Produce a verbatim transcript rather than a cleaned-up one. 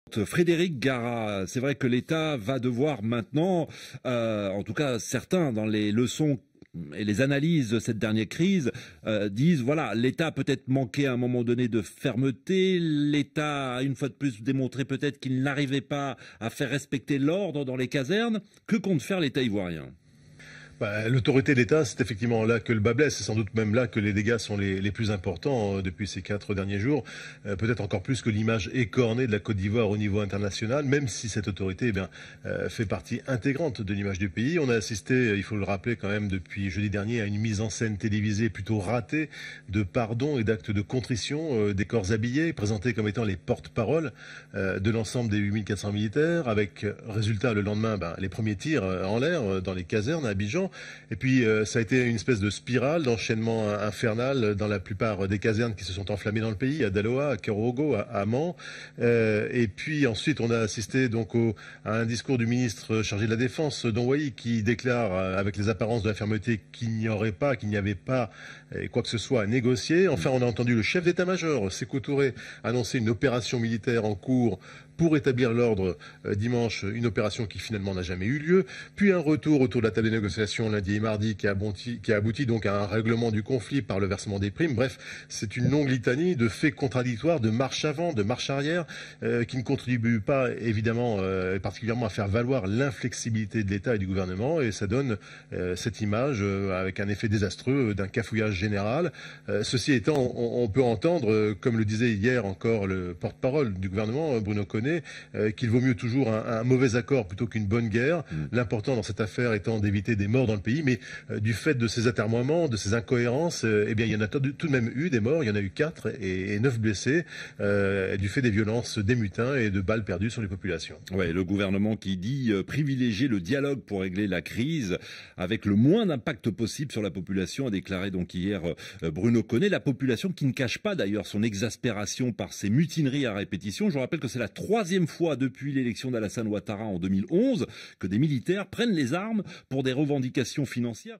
Frédéric Gara, c'est vrai que l'État va devoir maintenant, euh, en tout cas certains dans les leçons et les analyses de cette dernière crise euh, disent, voilà, l'État a peut-être manqué à un moment donné de fermeté, l'État a une fois de plus démontré peut-être qu'il n'arrivait pas à faire respecter l'ordre dans les casernes. Que compte faire l'État ivoirien ? Bah, l'autorité de l'État, c'est effectivement là que le bas blesse. C'est sans doute même là que les dégâts sont les, les plus importants euh, depuis ces quatre derniers jours. Euh, Peut-être encore plus que l'image écornée de la Côte d'Ivoire au niveau international, même si cette autorité eh bien, euh, fait partie intégrante de l'image du pays. On a assisté, il faut le rappeler quand même, depuis jeudi dernier, à une mise en scène télévisée plutôt ratée de pardon et d'actes de contrition euh, des corps habillés, présentés comme étant les porte-paroles euh, de l'ensemble des huit mille quatre cents militaires, avec euh, résultat le lendemain, ben, les premiers tirs euh, en l'air euh, dans les casernes à Abidjan. Et puis, euh, ça a été une espèce de spirale, d'enchaînement infernal dans la plupart des casernes qui se sont enflammées dans le pays, à Daloa, à Kerogo, à Amman. Euh, et puis ensuite, on a assisté donc au, à un discours du ministre chargé de la Défense, Don Wayi, qui déclare, euh, avec les apparences de la fermeté, qu'il n'y aurait pas, qu'il n'y avait pas euh, quoi que ce soit à négocier. Enfin, on a entendu le chef d'état-major, Sékou Touré, annoncer une opération militaire en cours pour établir l'ordre euh, dimanche, une opération qui finalement n'a jamais eu lieu, puis un retour autour de la table de négociation lundi et mardi qui a abouti, qui a abouti donc à un règlement du conflit par le versement des primes. Bref, c'est une longue litanie de faits contradictoires, de marche avant, de marche arrière, euh, qui ne contribuent pas évidemment euh, particulièrement à faire valoir l'inflexibilité de l'État et du gouvernement, et ça donne euh, cette image euh, avec un effet désastreux d'un cafouillage général. Euh, ceci étant, on, on peut entendre, euh, comme le disait hier encore le porte-parole du gouvernement, Bruno Koné, Euh, qu'il vaut mieux toujours un, un mauvais accord plutôt qu'une bonne guerre. Mmh. L'important dans cette affaire étant d'éviter des morts dans le pays, mais euh, du fait de ces atermoiements, de ces incohérences, euh, eh bien il y en a tout de même eu des morts, il y en a eu quatre et, et neuf blessés, euh, du fait des violences des mutins et de balles perdues sur les populations. Ouais, le gouvernement qui dit euh, privilégier le dialogue pour régler la crise avec le moins d'impact possible sur la population, a déclaré donc hier euh, Bruno Koné. La population qui ne cache pas d'ailleurs son exaspération par ces mutineries à répétition. Je vous rappelle que c'est la troisième fois depuis l'élection d'Alassane Ouattara en deux mille onze que des militaires prennent les armes pour des revendications financières.